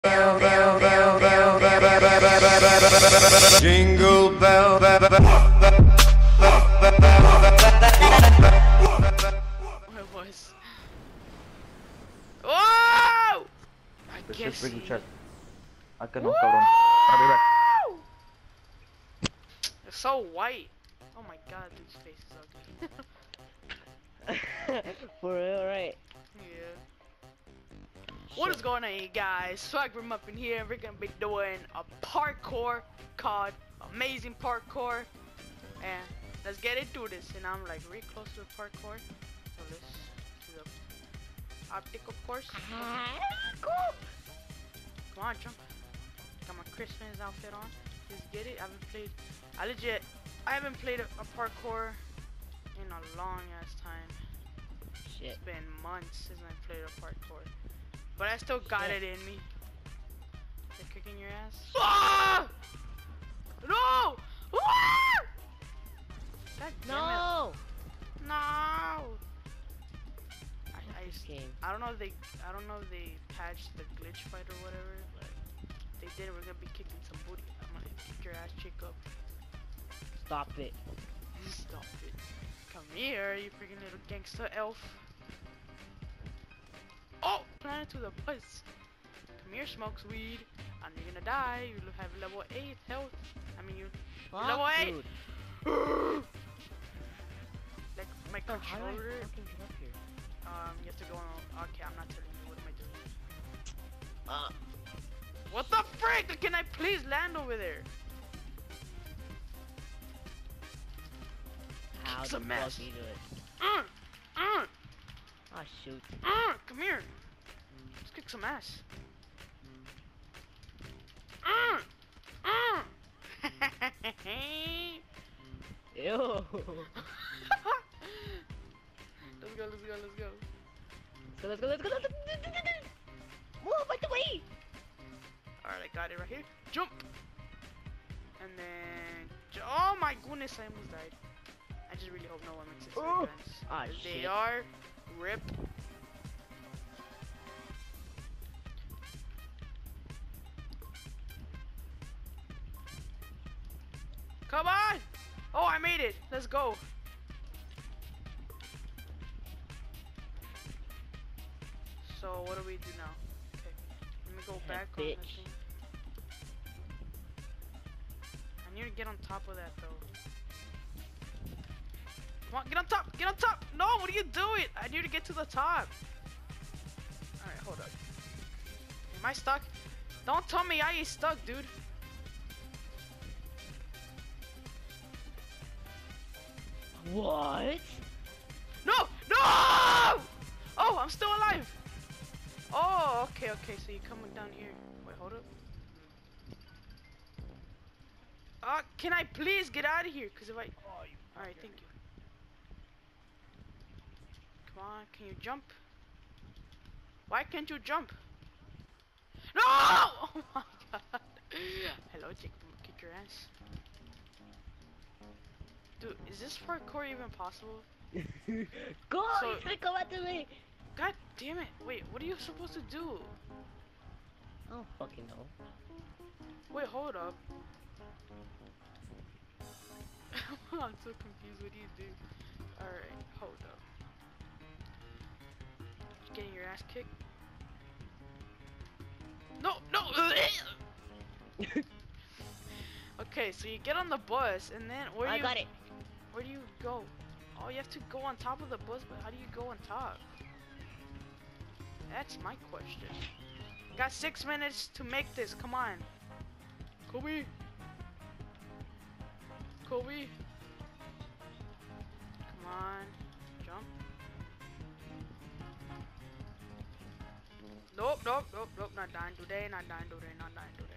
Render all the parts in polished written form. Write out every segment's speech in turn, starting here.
Jingle bell. My voice. ¡Oh! I This can't is big see. chat. Acá no, cabrón. It's so white. Oh my god, dude's face is ugly. For real, right? Yeah. What is going on, you guys? Swagrim up in here. We're gonna be doing a parkour called Amazing Parkour. And let's get into this. And I'm like really close to the parkour. So let's do the obstacle course. Come on, jump. Got my Christmas outfit on. Let's get it. I haven't played a parkour in a long ass time. Shit. It's been months since I played a parkour. But I still got it in me. They're kicking your ass. Ah! No! Ah! God damn No! it. No! Game. I don't know if they patched the glitch fight or whatever, but if they did, we're gonna be kicking some booty. I'm gonna kick your ass chick up. Stop it. Stop it. Come here, you freaking little gangster elf. Oh! Planet to the bus. Come here, smokes weed. And you're gonna die. You have level 8 health. I mean, Fuck, level 8! dude. Like, my Oh, how do I controller. fucking get up here? You have to go on. Okay, I'm not telling you. What am I doing? Uh, What the frick? Can I please land over there? how the Some fuck mess. you do it? Mm, mm, Oh shoot. come here. Let's kick some ass. Mm, mm. Ew. Let's go, let's go, let's go. Let's go, let's go, let's go, let's go. Move out the way. Alright, I got it right here. Jump! And then... Oh my goodness, I almost died. I just really hope no one makes it to the Oh. fence. Ah, If they shit. are, rip. Come on! Oh, I made it! Let's go! So, what do we do now? Okay, let me go back on the bitch. thing. I need to get on top of that though. Come on, get on top! Get on top! No, what are you doing? I need to get to the top. Alright, hold up. Am I stuck? Don't tell me I ain't stuck, dude. What? No! No! Oh, I'm still alive! Oh, okay, okay, so you're coming down here. Wait, hold up. Can I please get out of here? Cause if I... Alright, thank you. Come on, can you jump? Why can't you jump? No! Oh my god. Hello, chick, kick your ass. Dude, is this parkour even possible? Go! So- He's gonna come after me! God damn it. Wait, what are you supposed to do? I don't fucking know. Wait, hold up. I'm so confused. What do you do? Alright, hold up. Getting your ass kicked? No, no! Okay, so you get on the bus, and then where do I you... got it. Where do you go? Oh, you have to go on top of the bus, but how do you go on top? That's my question. Got 6 minutes to make this. Come on. Kobe. Kobe. Come on. Jump. Nope, nope, nope, nope. Not dying today. Not dying today. Not dying today.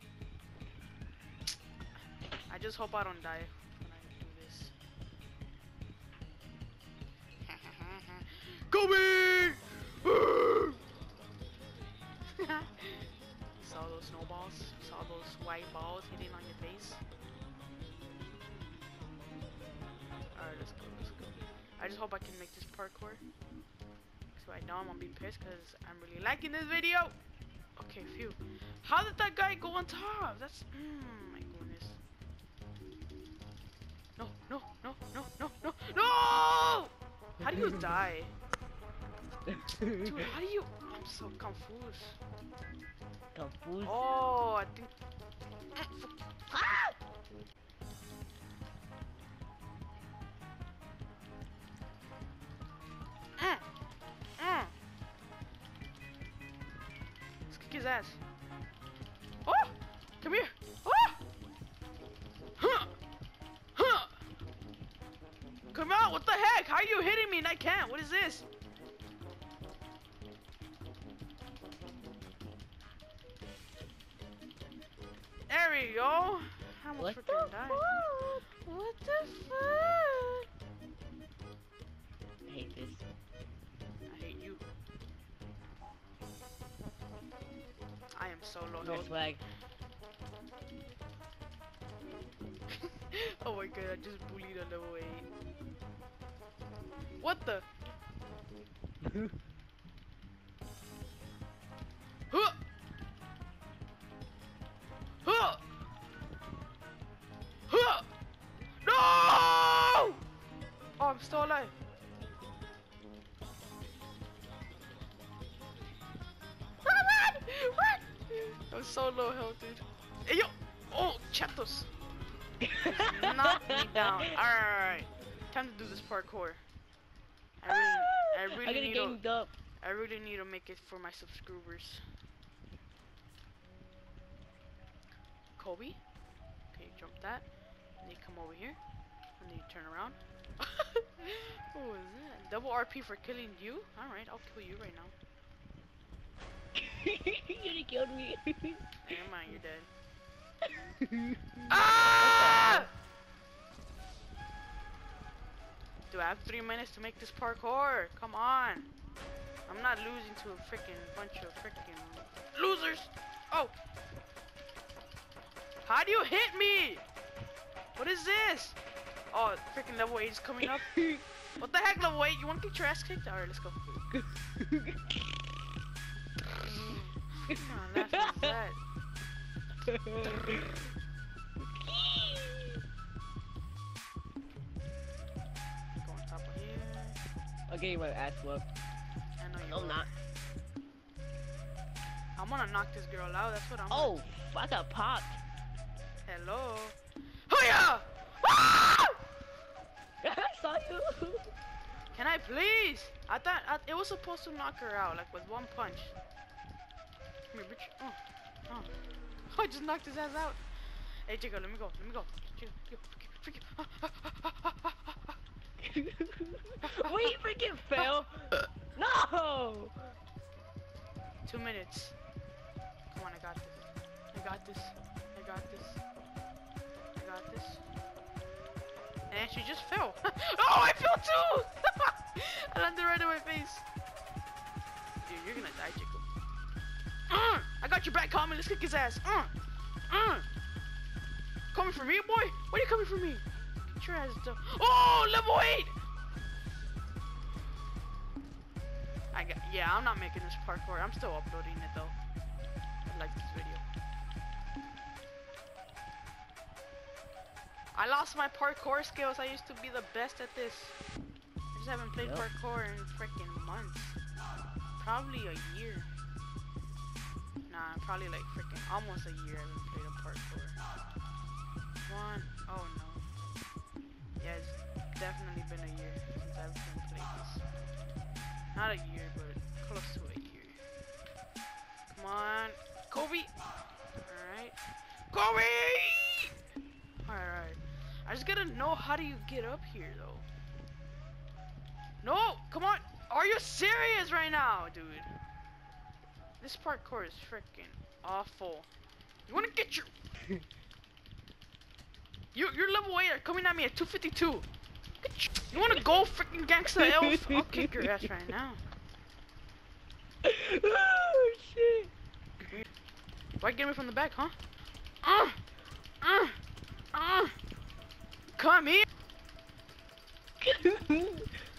I just hope I don't die when I do this. Kobe! Saw those snowballs? Saw those white balls hitting on your face? Alright, let's go, let's go. I just hope I can make this parkour. So I know I'm gonna be pissed because I'm really liking this video. Okay, phew. How did that guy go on top? That's my goodness. No, no, no, no, no, no, no! How do you die? Dude, how do you? I'm so confused. Confused. Oh, I think. Ah! Let's kick his ass. Oh! Come here! Oh! Huh! Huh! Come out! What the heck? How are you hitting me and I can't? What is this? There we go. I almost What the freaking died. fuck? What the fuck? I hate this. I hate you. I am so low No health. swag. Oh my god, I just bullied a level 8. What the? Huh! Huh! Huh! No! Oh, I'm still alive. Run! Run! I'm so low health, dude. Hey, yo! Oh, chatos! Knock me down. Alright. Time to do this parkour. I I'm really gonna need ganged up. I really need to make it for my subscribers. Kobe. Okay, jump that. And then you come over here. And then you turn around. What was that? Double RP for killing you? Alright, I'll kill you right now. You already killed me. Never mind, you're dead. Ah! Do I have 3 minutes to make this parkour? Come on. I'm not losing to a freaking bunch of freaking losers. Oh. How do you hit me? What is this? Oh, freaking level 8 is coming up. What the heck, level 8? You want to get your ass kicked? Alright, let's go. Come on, that's not that. Go on top of here. I'm getting my ass whooped. I know you No, I'm will. not. I'm gonna knock this girl out. That's what I'm. Oh, I got popped. Hello. Hiya! Ah! I saw you. Can I please? I thought it was supposed to knock her out, like with one punch. Come here, bitch. Oh. I just knocked his ass out. Hey, Chico, let me go. Let me go. Chico, freak you. Wait, freaking fail. No. 2 minutes. Come on, I got this. I got this. I got this. I got this. And she just fell. Oh, I fell too! I landed right in my face. Dude, you're gonna die, Jacob. I got your back, Common. Let's kick his ass. Coming for me, boy? Why are you coming for me? Get your ass down. Oh, level 8! Yeah, I'm not making this parkour. I'm still uploading it though. I like this video. I lost my parkour skills. I used to be the best at this. I just haven't played parkour in freaking months. Probably a year. Nah, probably like freaking almost a year I haven't played a parkour. Oh no. Yeah, it's definitely been a year since I've been playing this. Not a year, but close to a year. Come on. Kobe! Alright. Kobe! Alright. I just gotta know how do you get up here though. No! Come on! Are you serious right now, dude? This parkour is freaking awful. You wanna get your... You're level 8 are coming at me at 252. You wanna go freaking gangsta elf? I'll kick your ass right now. Oh shit. Why get me from the back, huh? Come here.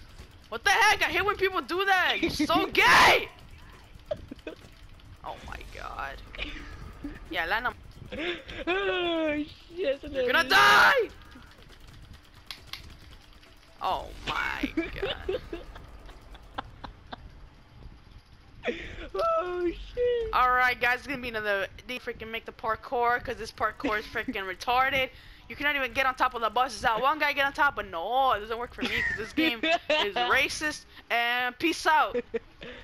What the heck? I hate when people do that. You're so gay. Oh my god. Yeah, land on. Oh shit! You're gonna die! Oh my god. Oh shit! Alright guys, it's gonna be another they freaking make the parkour because this parkour is freaking retarded. You cannot even get on top of the buses. That one guy get on top, but no, it doesn't work for me because this game is racist. And peace out.